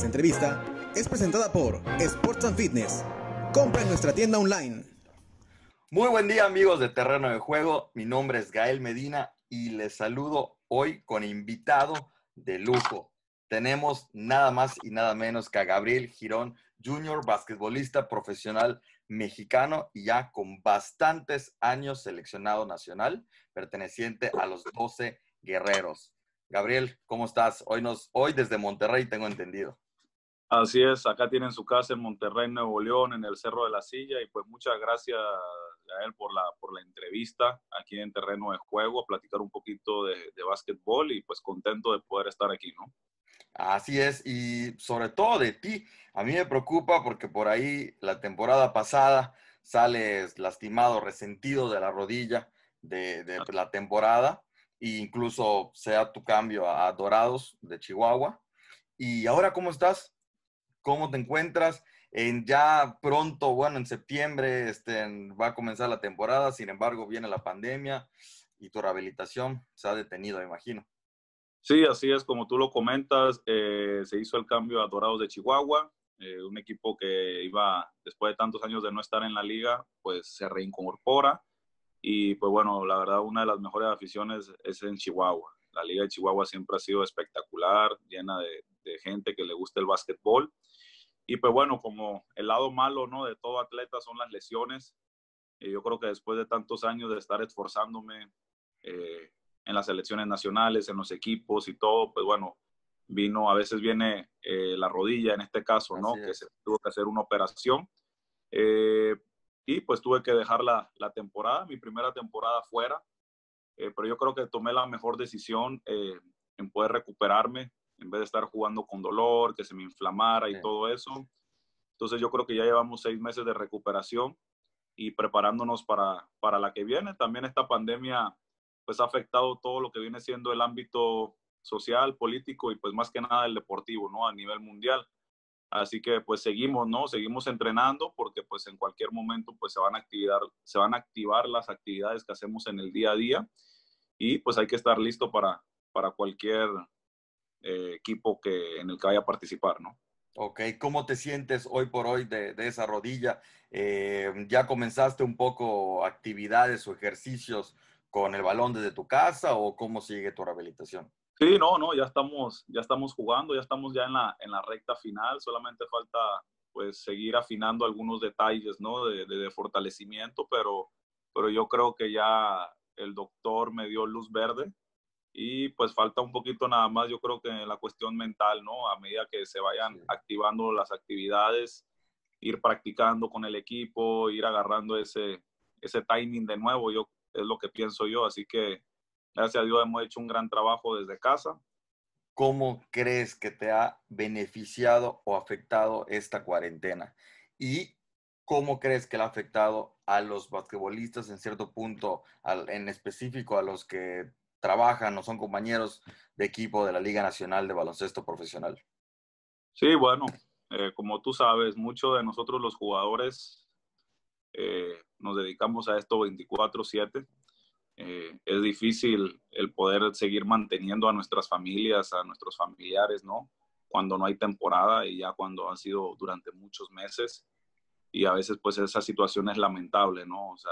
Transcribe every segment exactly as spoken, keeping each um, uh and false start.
entrevista es presentada por Sports and Fitness. Compra en nuestra tienda online. Muy buen día, amigos de Terreno de Juego. Mi nombre es Gael Medina y les saludo hoy con invitado de lujo. Tenemos nada más y nada menos que a Gabriel Girón junior, basquetbolista profesional mexicano y ya con bastantes años seleccionado nacional, perteneciente a los doce Guerreros. Gabriel, ¿cómo estás? Hoy, nos, hoy desde Monterrey, tengo entendido. Así es, acá tienen su casa en Monterrey, Nuevo León, en el Cerro de la Silla, y pues muchas gracias a él por la, por la entrevista aquí en Terreno de Juego, a platicar un poquito de, de básquetbol y pues contento de poder estar aquí, ¿no? Así es, y sobre todo de ti, a mí me preocupa porque por ahí la temporada pasada sales lastimado, resentido de la rodilla de, de la temporada, e incluso sea tu cambio a Dorados de Chihuahua. ¿Y ahora cómo estás? ¿Cómo te encuentras? En ya pronto, bueno, en septiembre este, va a comenzar la temporada, sin embargo viene la pandemia y tu rehabilitación se ha detenido, me imagino. Sí, así es, como tú lo comentas, eh, se hizo el cambio a Dorados de Chihuahua, eh, un equipo que iba, después de tantos años de no estar en la liga, pues se reincorpora y pues bueno, la verdad una de las mejores aficiones es en Chihuahua. La liga de Chihuahua siempre ha sido espectacular, llena de, de gente que le gusta el básquetbol. Y pues bueno, como el lado malo, ¿no?, de todo atleta son las lesiones. Eh, yo creo que después de tantos años de estar esforzándome eh, en las selecciones nacionales, en los equipos y todo, pues bueno, vino, a veces viene eh, la rodilla en este caso, ¿no?, que se tuvo que hacer una operación. Eh, y pues tuve que dejar la, la temporada, mi primera temporada fuera, eh, pero yo creo que tomé la mejor decisión eh, en poder recuperarme, en vez de estar jugando con dolor, que se me inflamara y Sí. todo eso. Entonces yo creo que ya llevamos seis meses de recuperación y preparándonos para, para la que viene. También esta pandemia pues ha afectado todo lo que viene siendo el ámbito social, político y pues más que nada el deportivo, ¿no?, a nivel mundial. Así que pues seguimos, ¿no? Seguimos entrenando porque pues en cualquier momento pues se van a activar, se van a activar las actividades que hacemos en el día a día y pues hay que estar listo para, para cualquier eh, equipo que, en el que vaya a participar, ¿no? Ok, ¿cómo te sientes hoy por hoy de, de esa rodilla? Eh, ¿ya comenzaste un poco actividades o ejercicios con el balón desde tu casa o cómo sigue tu rehabilitación? Sí, no, no, ya estamos, ya estamos jugando, ya estamos ya en la, en la recta final, solamente falta pues seguir afinando algunos detalles, ¿no?, de, de, de fortalecimiento, pero, pero yo creo que ya el doctor me dio luz verde y pues falta un poquito nada más, yo creo que en la cuestión mental, ¿no?, a medida que se vayan Sí. activando las actividades, ir practicando con el equipo, ir agarrando ese, ese timing de nuevo, yo, es lo que pienso yo, así que gracias a Dios hemos hecho un gran trabajo desde casa. ¿Cómo crees que te ha beneficiado o afectado esta cuarentena? ¿Y cómo crees que le ha afectado a los basquetbolistas en cierto punto, al, en específico a los que trabajan o son compañeros de equipo de la Liga Nacional de Baloncesto Profesional? Sí, bueno, eh, como tú sabes, muchos de nosotros los jugadores eh, nos dedicamos a esto veinticuatro siete. Eh, es difícil el poder seguir manteniendo a nuestras familias, a nuestros familiares, ¿no?, cuando no hay temporada y ya cuando han sido durante muchos meses. Y a veces pues esa situación es lamentable, ¿no? O sea,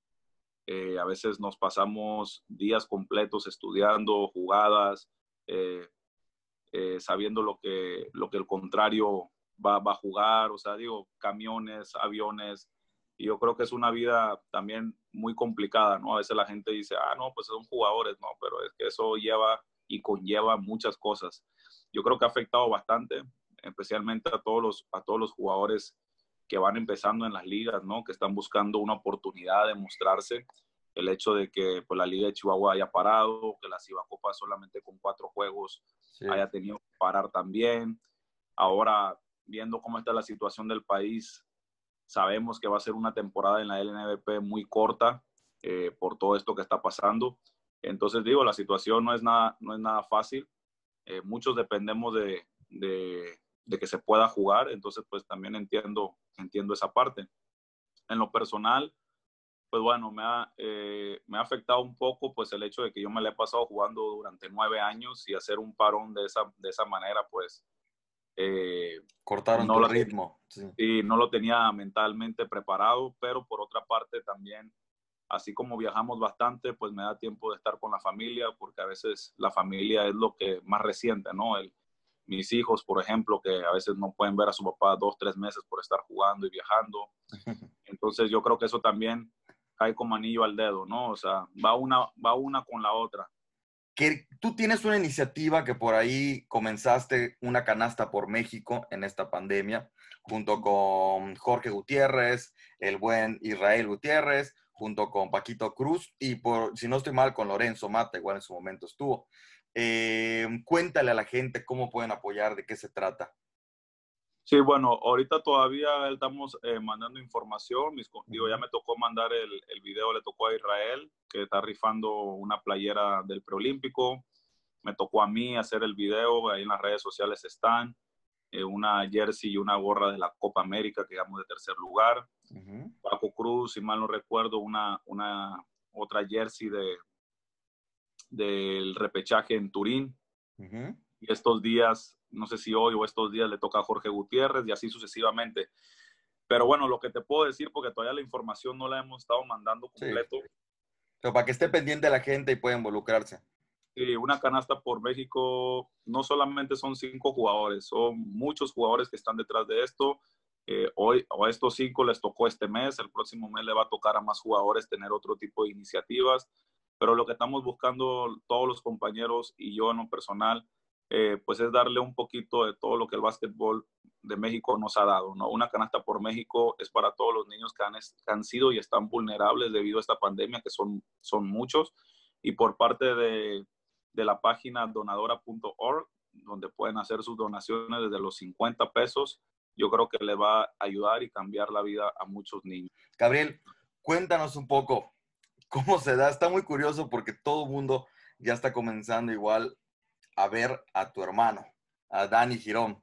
eh, a veces nos pasamos días completos estudiando jugadas, eh, eh, sabiendo lo que, lo que el contrario va, va a jugar, o sea, digo, camiones, aviones, y yo creo que es una vida también muy complicada, ¿no? A veces la gente dice, ah, no, pues son jugadores, no, pero es que eso lleva y conlleva muchas cosas. Yo creo que ha afectado bastante, especialmente a todos los, a todos los jugadores que van empezando en las ligas, ¿no?, que están buscando una oportunidad de mostrarse. El hecho de que pues, la Liga de Chihuahua haya parado, que la Cibacopa solamente con cuatro juegos Sí. haya tenido que parar también. Ahora, viendo cómo está la situación del país, sabemos que va a ser una temporada en la L N B P muy corta eh, por todo esto que está pasando. Entonces, digo, la situación no es nada, no es nada fácil. Eh, muchos dependemos de, de, de que se pueda jugar, entonces pues también entiendo, entiendo esa parte. En lo personal, pues bueno, me ha, eh, me ha afectado un poco pues el hecho de que yo me la he pasado jugando durante nueve años y hacer un parón de esa, de esa manera, pues Eh, Cortaron no tu lo, ritmo. Sí. y no lo tenía mentalmente preparado, pero por otra parte también, así como viajamos bastante, pues me da tiempo de estar con la familia, porque a veces la familia es lo que más resiente, ¿no? El, mis hijos, por ejemplo, que a veces no pueden ver a su papá dos, tres meses por estar jugando y viajando. Entonces yo creo que eso también cae como anillo al dedo, ¿no? O sea, va una, va una con la otra. Que tú tienes una iniciativa que por ahí comenzaste, una canasta por México en esta pandemia, junto con Jorge Gutiérrez, el buen Israel Gutiérrez, junto con Paquito Cruz y, por, si no estoy mal, con Lorenzo Mata, igual en su momento estuvo. Eh, cuéntale a la gente cómo pueden apoyar, de qué se trata. Sí, bueno, ahorita todavía estamos eh, mandando información. Mis, digo, ya me tocó mandar el, el video, le tocó a Israel, que está rifando una playera del preolímpico. Me tocó a mí hacer el video, ahí en las redes sociales están. Eh, una jersey y una gorra de la Copa América, que quedamos de tercer lugar. Uh-huh. Paco Cruz, si mal no recuerdo, una, una otra jersey de, del repechaje en Turín. Uh-huh. Y estos días, no sé si hoy o estos días le toca a Jorge Gutiérrez y así sucesivamente. Pero bueno, lo que te puedo decir, porque todavía la información no la hemos estado mandando completo. Sí. Pero para que esté pendiente la gente y pueda involucrarse. Sí, una canasta por México no solamente son cinco jugadores, son muchos jugadores que están detrás de esto. Eh, hoy a estos cinco les tocó este mes, el próximo mes le va a tocar a más jugadores tener otro tipo de iniciativas. Pero lo que estamos buscando todos los compañeros y yo en lo personal, eh, pues es darle un poquito de todo lo que el básquetbol de México nos ha dado, ¿no? Una canasta por México es para todos los niños que han, que han sido y están vulnerables debido a esta pandemia, que son, son muchos. Y por parte de, de la página donadora punto org, donde pueden hacer sus donaciones desde los cincuenta pesos, yo creo que le va a ayudar y cambiar la vida a muchos niños. Gabriel, cuéntanos un poco. ¿Cómo se da? Está muy curioso porque todo el mundo ya está comenzando igual a ver a tu hermano, a Dani Girón.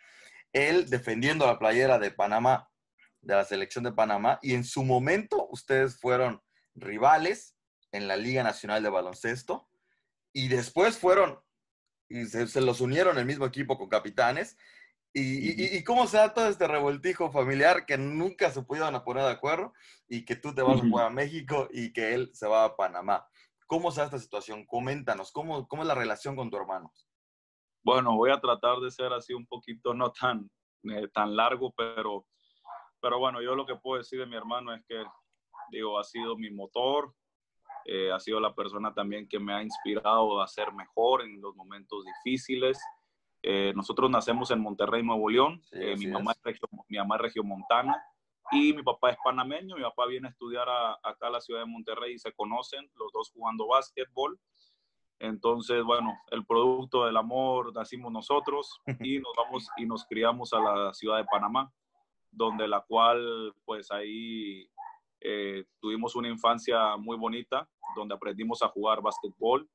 Él defendiendo la playera de Panamá, de la selección de Panamá, y en su momento ustedes fueron rivales en la Liga Nacional de Baloncesto, y después fueron, y se, se los unieron en el mismo equipo con capitanes. Y, y, y cómo se da todo este revoltijo familiar que nunca se pudieron poner de acuerdo y que tú te vas a jugar a México y que él se va a Panamá. ¿Cómo se da esta situación? Coméntanos, ¿cómo, cómo es la relación con tu hermano? Bueno, voy a tratar de ser así un poquito, no tan, eh, tan largo, pero, pero bueno, yo lo que puedo decir de mi hermano es que, digo, ha sido mi motor, eh, ha sido la persona también que me ha inspirado a ser mejor en los momentos difíciles. Eh, nosotros nacemos en Monterrey, Nuevo León. Sí, eh, mi, mamá es. Es regio, mi mamá es regiomontana y mi papá es panameño. Mi papá viene a estudiar a, acá a la ciudad de Monterrey y se conocen, los dos jugando básquetbol. Entonces, bueno, el producto del amor nacimos nosotros y nos vamos y nos criamos a la ciudad de Panamá, donde la cual, pues ahí eh, tuvimos una infancia muy bonita, donde aprendimos a jugar básquetbol.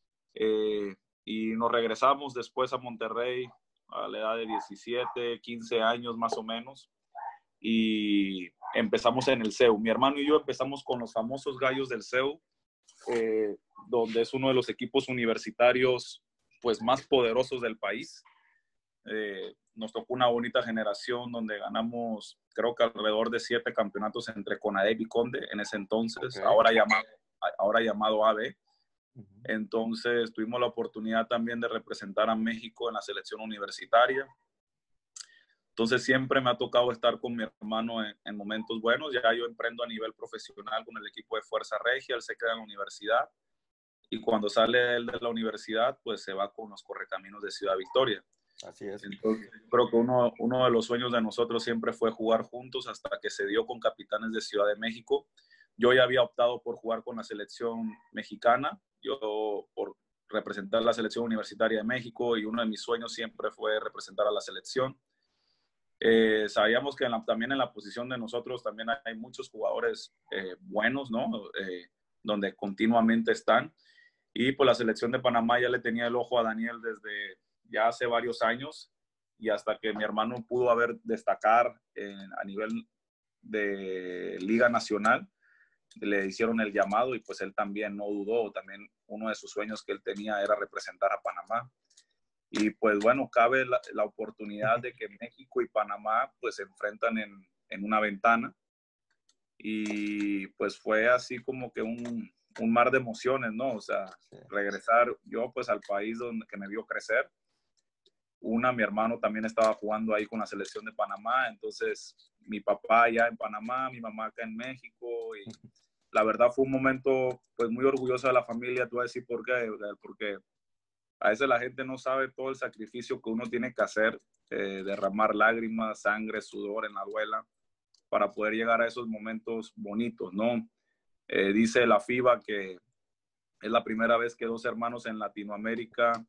Eh, y nos regresamos después a Monterrey a la edad de diecisiete, quince años más o menos, y empezamos en el C E U. Mi hermano y yo empezamos con los famosos Gallos del C E U, eh, donde es uno de los equipos universitarios pues más poderosos del país. Eh, nos tocó una bonita generación donde ganamos creo que alrededor de siete campeonatos entre CONADEP y CONDE en ese entonces, okay. ahora, llamado, ahora llamado A B. Entonces tuvimos la oportunidad también de representar a México en la selección universitaria. Entonces siempre me ha tocado estar con mi hermano en, en momentos buenos. Ya yo emprendo a nivel profesional con el equipo de Fuerza Regia, él se queda en la universidad y cuando sale él de la universidad pues se va con los Correcaminos de Ciudad Victoria. Así es. Entonces, creo que uno, uno de los sueños de nosotros siempre fue jugar juntos hasta que se dio con Capitanes de Ciudad de México. Yo ya había optado por jugar con la selección mexicana, yo por representar la selección universitaria de México y uno de mis sueños siempre fue representar a la selección. Eh, sabíamos que en la, también en la posición de nosotros también hay muchos jugadores eh, buenos, ¿no? Eh, donde continuamente están. Y pues la selección de Panamá ya le tenía el ojo a Daniel desde ya hace varios años y hasta que mi hermano pudo haber destacar en, a nivel de Liga Nacional, le hicieron el llamado y pues él también no dudó, también uno de sus sueños que él tenía era representar a Panamá. Y pues bueno, cabe la, la oportunidad de que México y Panamá pues se enfrentan en, en una ventana. Y pues fue así como que un, un mar de emociones, ¿no? O sea, sí. Regresar yo pues al país donde que me vio crecer. Una, mi hermano también estaba jugando ahí con la selección de Panamá, entonces mi papá allá en Panamá, mi mamá acá en México, y la verdad fue un momento pues muy orgulloso de la familia. Te voy a decir por qué, porque a veces la gente no sabe todo el sacrificio que uno tiene que hacer, eh, derramar lágrimas, sangre, sudor en la duela para poder llegar a esos momentos bonitos, ¿no? Eh, dice la FIBA que es la primera vez que dos hermanos en Latinoamérica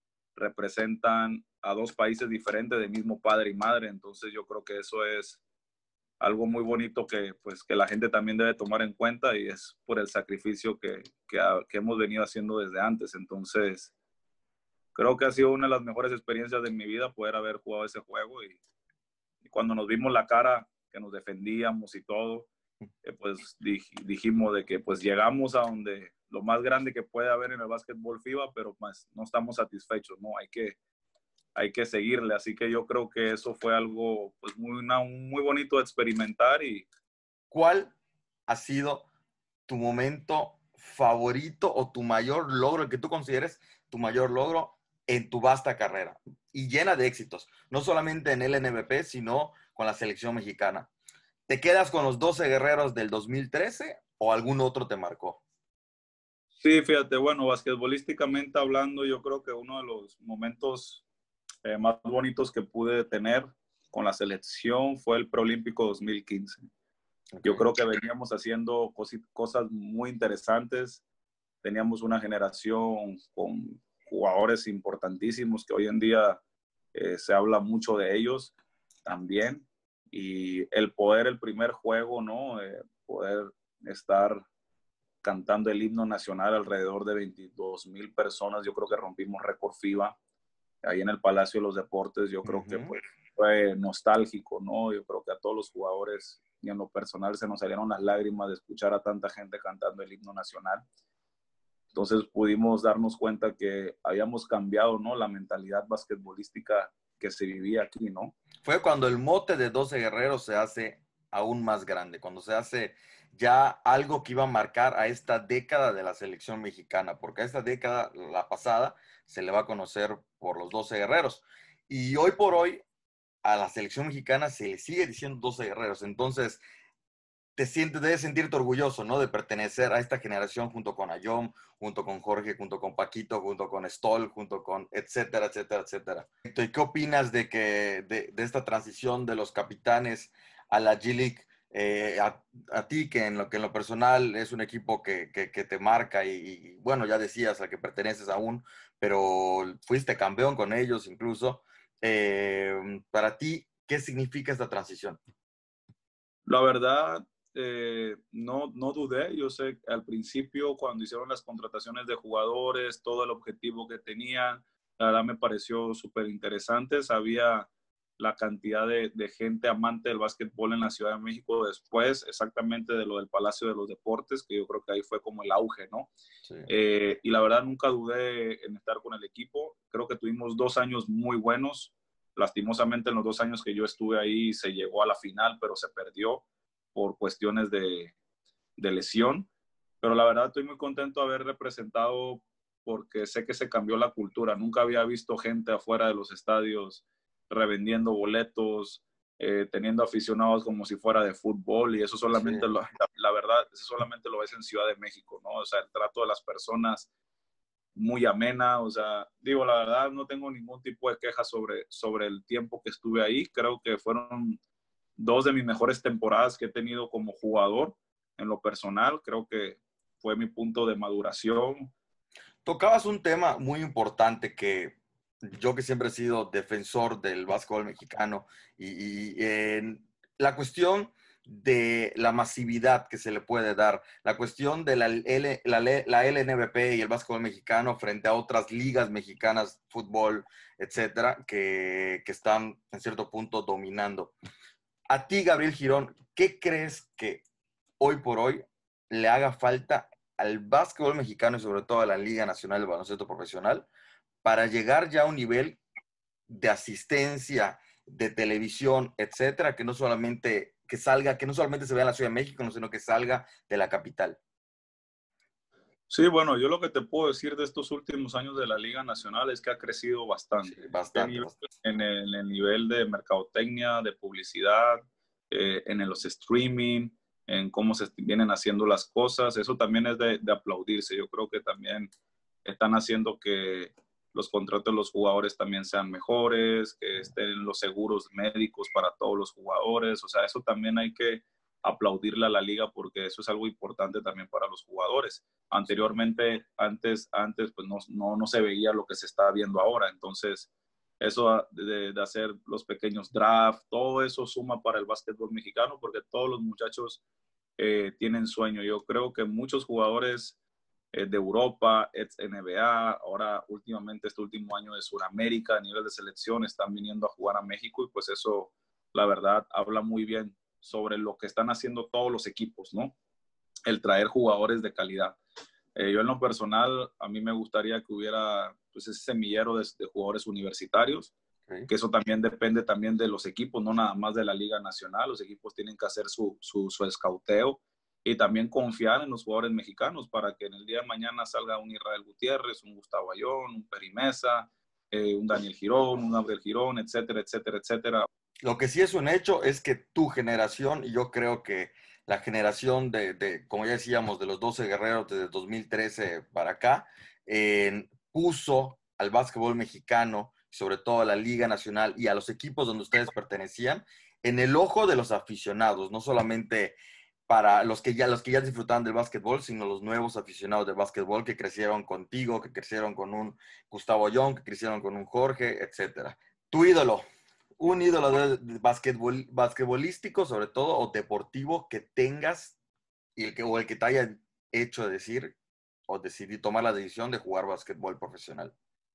representan a dos países diferentes de mismo padre y madre. Entonces yo creo que eso es algo muy bonito que, pues, que la gente también debe tomar en cuenta, y es por el sacrificio que, que, que hemos venido haciendo desde antes. Entonces creo que ha sido una de las mejores experiencias de mi vida poder haber jugado ese juego, y, y cuando nos vimos la cara, que nos defendíamos y todo, eh, pues dij, dijimos de que pues llegamos a donde lo más grande que puede haber en el básquetbol FIBA, pero pues no estamos satisfechos, ¿no? Hay que, hay que seguirle. Así que yo creo que eso fue algo pues muy, una, muy bonito de experimentar. Y ¿cuál ha sido tu momento favorito o tu mayor logro, el que tú consideres tu mayor logro en tu vasta carrera y llena de éxitos, no solamente en el N B P, sino con la selección mexicana? ¿Te quedas con los doce guerreros del dos mil trece o algún otro te marcó? Sí, fíjate, bueno, basquetbolísticamente hablando, yo creo que uno de los momentos eh, más bonitos que pude tener con la selección fue el Preolímpico dos mil quince. Okay. Yo creo que veníamos haciendo cos- cosas muy interesantes. Teníamos una generación con jugadores importantísimos que hoy en día eh, se habla mucho de ellos también. Y el poder, el primer juego, ¿no? Eh, poder estar cantando el himno nacional alrededor de veintidós mil personas. Yo creo que rompimos récord FIBA ahí en el Palacio de los Deportes. Yo creo uh-huh. que pues, fue nostálgico, ¿no? Yo creo que a todos los jugadores y en lo personal se nos salieron las lágrimas de escuchar a tanta gente cantando el himno nacional. Entonces pudimos darnos cuenta que habíamos cambiado, ¿no? La mentalidad basquetbolística que se vivía aquí, ¿no? Fue cuando el mote de doce guerreros se hace aún más grande, cuando se hace ya algo que iba a marcar a esta década de la selección mexicana, porque a esta década, la pasada, se le va a conocer por los doce guerreros. Y hoy por hoy, a la selección mexicana se le sigue diciendo doce guerreros. Entonces, te sientes, debes sentirte orgulloso, ¿no? De pertenecer a esta generación junto con Ayom, junto con Jorge, junto con Paquito, junto con Stoll, junto con etcétera, etcétera, etcétera. ¿Y qué opinas de, que, de, de esta transición de los capitanes a la G-League? Eh, a, a ti, que en, lo, que en lo personal es un equipo que, que, que te marca y, y, bueno, ya decías a que perteneces aún, pero fuiste campeón con ellos incluso. Eh, para ti, ¿qué significa esta transición? La verdad, Eh, no, no dudé. Yo sé al principio cuando hicieron las contrataciones de jugadores, todo el objetivo que tenían, la verdad me pareció súper interesante. Sabía la cantidad de, de gente amante del básquetbol en la Ciudad de México después, exactamente de lo del Palacio de los Deportes, que yo creo que ahí fue como el auge, ¿no? Sí. Eh, y la verdad nunca dudé en estar con el equipo. Creo que tuvimos dos años muy buenos. Lastimosamente en los dos años que yo estuve ahí se llegó a la final, pero se perdió por cuestiones de, de lesión, pero la verdad estoy muy contento de haber representado porque sé que se cambió la cultura. Nunca había visto gente afuera de los estadios revendiendo boletos, eh, teniendo aficionados como si fuera de fútbol, y eso solamente, sí. lo, la, la verdad, eso solamente lo ves en Ciudad de México, ¿no? O sea, el trato de las personas muy amena. O sea, digo, la verdad no tengo ningún tipo de queja sobre, sobre el tiempo que estuve ahí. Creo que fueron dos de mis mejores temporadas que he tenido como jugador en lo personal. Creo que fue mi punto de maduración. Tocabas un tema muy importante que yo, que siempre he sido defensor del básquetbol mexicano, y, y eh, la cuestión de la masividad que se le puede dar, la cuestión de la, L, la, la L N B P y el básquetbol mexicano frente a otras ligas mexicanas, fútbol, etcétera, que, que están en cierto punto dominando. A ti, Gabriel Girón, ¿qué crees que hoy por hoy le haga falta al básquetbol mexicano y sobre todo a la Liga Nacional de Baloncesto Profesional para llegar ya a un nivel de asistencia, de televisión, etcétera, que no solamente que salga, que no solamente se vea en la Ciudad de México, no, sino que salga de la capital? Sí, bueno, yo lo que te puedo decir de estos últimos años de la Liga Nacional es que ha crecido bastante. Sí, bastante, nivel, bastante. En, el, en el nivel de mercadotecnia, de publicidad, eh, en los streaming, en cómo se vienen haciendo las cosas. Eso también es de, de aplaudirse. Yo creo que también están haciendo que los contratos de los jugadores también sean mejores, que estén los seguros médicos para todos los jugadores. O sea, eso también hay que aplaudirle a la liga porque eso es algo importante también para los jugadores. Anteriormente, antes, antes pues no, no, no se veía lo que se está viendo ahora. Entonces, eso de, de hacer los pequeños drafts, todo eso suma para el básquetbol mexicano porque todos los muchachos eh, tienen sueño. Yo creo que muchos jugadores eh, de Europa, ex N B A, ahora últimamente este último año de Sudamérica a nivel de selección están viniendo a jugar a México y pues eso, la verdad, habla muy bien sobre lo que están haciendo todos los equipos, ¿no? El traer jugadores de calidad. Eh, yo en lo personal, a mí me gustaría que hubiera pues, ese semillero de, de jugadores universitarios, okay. Que eso también depende también de los equipos, no nada más de la Liga Nacional. Los equipos tienen que hacer su, su, su escauteo y también confiar en los jugadores mexicanos para que en el día de mañana salga un Israel Gutiérrez, un Gustavo Ayón, un Peri Mesa, eh, un Daniel Girón, un Gabriel Girón, etcétera, etcétera, etcétera. Lo que sí es un hecho es que tu generación, y yo creo que la generación de, de como ya decíamos, de los doce guerreros desde dos mil trece para acá, eh, puso al básquetbol mexicano, sobre todo a la Liga Nacional y a los equipos donde ustedes pertenecían, en el ojo de los aficionados, no solamente para los que ya, los que ya disfrutaban del básquetbol, sino los nuevos aficionados del básquetbol que crecieron contigo, que crecieron con un Gustavo Young, que crecieron con un Jorge, etcétera. Tu ídolo. Un ídolo de, de basquetbol, basquetbolístico, sobre todo, o deportivo que tengas y el que, o el que te haya hecho decir o decidir tomar la decisión de jugar basquetbol profesional.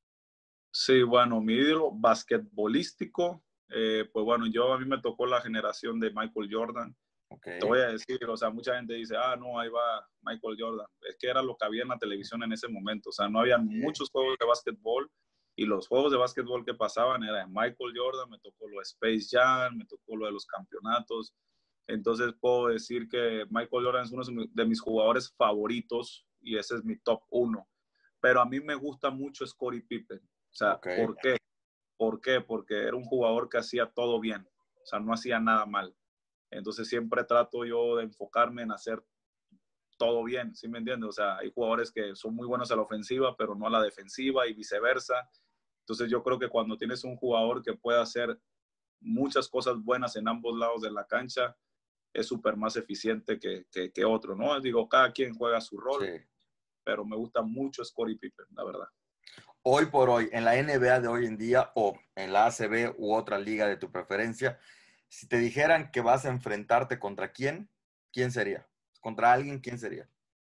Sí, bueno, mi ídolo basquetbolístico, eh, pues bueno, yo a mí me tocó la generación de Michael Jordan. Okay. Te voy a decir, o sea, mucha gente dice, ah, no, ahí va Michael Jordan. Es que era lo que había en la televisión en ese momento. O sea, no había okay. muchos juegos de básquetbol. Y los juegos de básquetbol que pasaban eran Michael Jordan, me tocó lo de Space Jam, me tocó lo de los campeonatos. Entonces puedo decir que Michael Jordan es uno de mis jugadores favoritos y ese es mi top uno. Pero a mí me gusta mucho Scottie Pippen. O sea, okay. ¿por qué? ¿Por qué? Porque era un jugador que hacía todo bien. O sea, no hacía nada mal. Entonces siempre trato yo de enfocarme en hacer todo bien, ¿sí me entiendes? O sea, hay jugadores que son muy buenos a la ofensiva, pero no a la defensiva y viceversa. Entonces yo creo que cuando tienes un jugador que puede hacer muchas cosas buenas en ambos lados de la cancha, es súper más eficiente que, que, que otro, ¿no? Digo, cada quien juega su rol, sí. Pero me gusta mucho Scottie Pippen, la verdad. Hoy por hoy, en la N B A de hoy en día o en la A C B u otra liga de tu preferencia, si te dijeran que vas a enfrentarte contra quién, ¿quién sería? ¿Contra alguien, quién sería?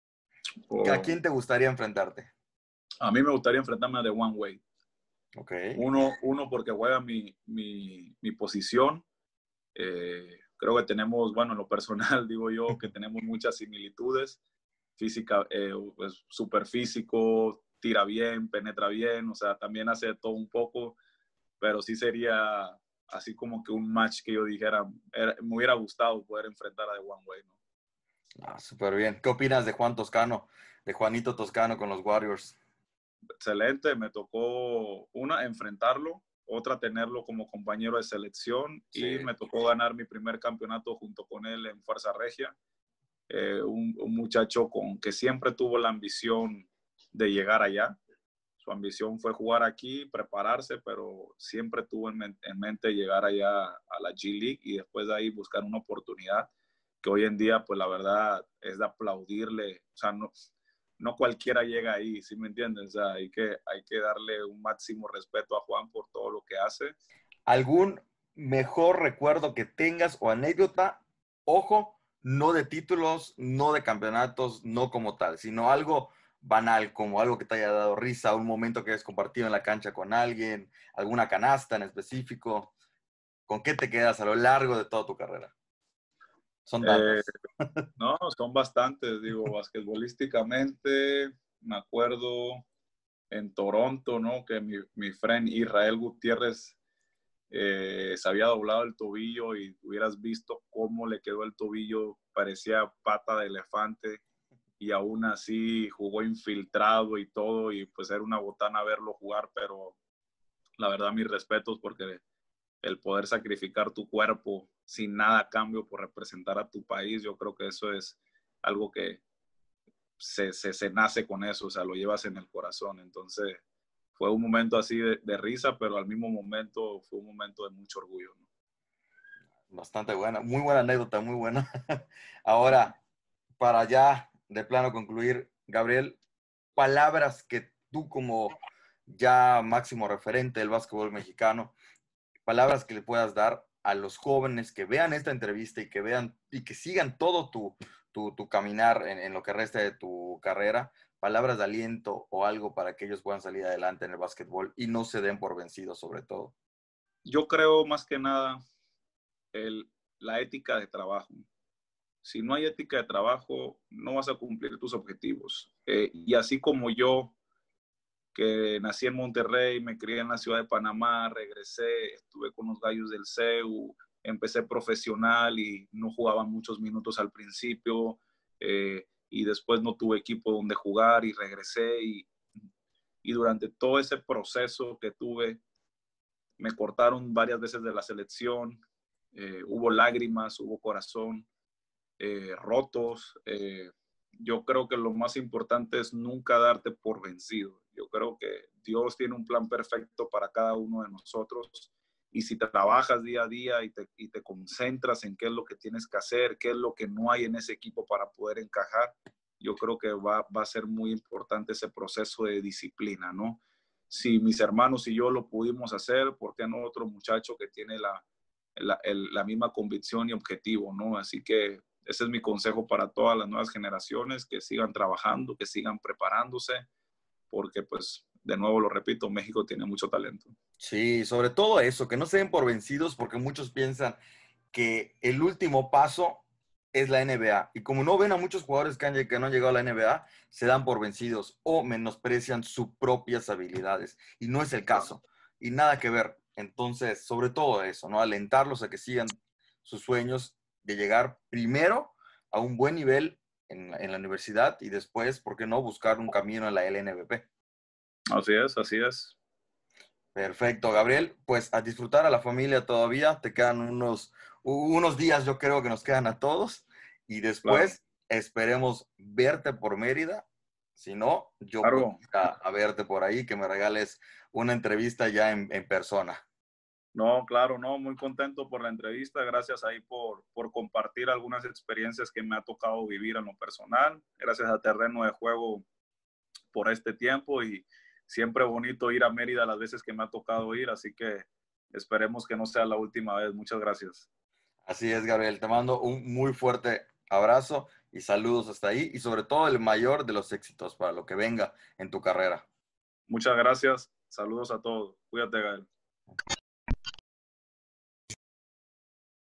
Oh. ¿A quién te gustaría enfrentarte? A mí me gustaría enfrentarme a Dwyane Wade. Okay. Uno, uno porque juega mi, mi, mi posición. Eh, creo que tenemos, bueno, en lo personal digo yo, que tenemos muchas similitudes. Física, eh, pues, súper físico, tira bien, penetra bien, o sea, también hace todo un poco, pero sí sería así como que un match que yo dijera, era, me hubiera gustado poder enfrentar a Dwyane Wade, ¿no? Ah, súper bien. ¿Qué opinas de Juan Toscano, de Juanito Toscano con los Warriors? Excelente, me tocó una, enfrentarlo, otra tenerlo como compañero de selección sí. Y me tocó ganar mi primer campeonato junto con él en Fuerza Regia. Eh, un, un muchacho con que siempre tuvo la ambición de llegar allá. Su ambición fue jugar aquí, prepararse, pero siempre tuvo en, men en mente llegar allá a la G League y después de ahí buscar una oportunidad que hoy en día, pues la verdad, es de aplaudirle. O sea, no, no cualquiera llega ahí, ¿sí me entiendes? O sea, hay que, hay que darle un máximo respeto a Juan por todo lo que hace. ¿Algún mejor recuerdo que tengas o anécdota? Ojo, no de títulos, no de campeonatos, no como tal, sino algo banal, como algo que te haya dado risa, un momento que hayas compartido en la cancha con alguien, alguna canasta en específico. ¿Con qué te quedas a lo largo de toda tu carrera? Son Eh, datos. no, son bastantes, digo, basquetbolísticamente, me acuerdo en Toronto, ¿no? Que mi, mi friend Israel Gutiérrez eh, se había doblado el tobillo y hubieras visto cómo le quedó el tobillo, parecía pata de elefante y aún así jugó infiltrado y todo y pues era una botana verlo jugar, pero la verdad mis respetos porque el poder sacrificar tu cuerpo sin nada a cambio por representar a tu país, yo creo que eso es algo que se, se, se nace con eso, o sea, lo llevas en el corazón. Entonces, fue un momento así de, de risa, pero al mismo momento fue un momento de mucho orgullo, ¿no? Bastante buena, muy buena anécdota, muy buena. Ahora, para ya de plano concluir, Gabriel, palabras que tú como ya máximo referente del básquetbol mexicano, palabras que le puedas dar a los jóvenes que vean esta entrevista y que vean y que sigan todo tu, tu, tu caminar en, en lo que resta de tu carrera, palabras de aliento o algo para que ellos puedan salir adelante en el básquetbol y no se den por vencidos sobre todo. Yo creo más que nada el, la ética de trabajo. Si no hay ética de trabajo, no vas a cumplir tus objetivos. Eh, y así como yo, que nací en Monterrey, me crié en la ciudad de Panamá, regresé, estuve con los Gallos del C E U, empecé profesional y no jugaba muchos minutos al principio, eh, y después no tuve equipo donde jugar y regresé y, y durante todo ese proceso que tuve, me cortaron varias veces de la selección, eh, hubo lágrimas, hubo corazón eh, rotos. Eh, yo creo que lo más importante es nunca darte por vencido. Yo creo que Dios tiene un plan perfecto para cada uno de nosotros y si trabajas día a día y te, y te concentras en qué es lo que tienes que hacer, qué es lo que no hay en ese equipo para poder encajar, yo creo que va, va a ser muy importante ese proceso de disciplina, ¿no? Si mis hermanos y yo lo pudimos hacer, ¿por qué no otro muchacho que tiene la, la, el, la misma convicción y objetivo, ¿no? Así que ese es mi consejo para todas las nuevas generaciones, que sigan trabajando, que sigan preparándose, porque pues, de nuevo lo repito, México tiene mucho talento. Sí, sobre todo eso, que no se den por vencidos porque muchos piensan que el último paso es la N B A. Y como no ven a muchos jugadores que, han, que no han llegado a la N B A, se dan por vencidos o menosprecian sus propias habilidades. Y no es el caso. Y nada que ver. Entonces, sobre todo eso, ¿no? Alentarlos a que sigan sus sueños de llegar primero a un buen nivel en, en la universidad y después, ¿por qué no?, buscar un camino en la L N B P. Así es, así es. Perfecto, Gabriel. Pues a disfrutar a la familia todavía. Te quedan unos, unos días, yo creo que nos quedan a todos. Y después Claro. esperemos verte por Mérida. Si no, yo voy Claro. a, a verte por ahí, que me regales una entrevista ya en, en persona. No, claro, no, muy contento por la entrevista. Gracias ahí por, por compartir algunas experiencias que me ha tocado vivir en lo personal. Gracias a Terreno de Juego por este tiempo y siempre bonito ir a Mérida las veces que me ha tocado ir, así que esperemos que no sea la última vez. Muchas gracias. Así es, Gabriel. Te mando un muy fuerte abrazo y saludos hasta ahí y sobre todo el mayor de los éxitos para lo que venga en tu carrera. Muchas gracias. Saludos a todos. Cuídate, Gael.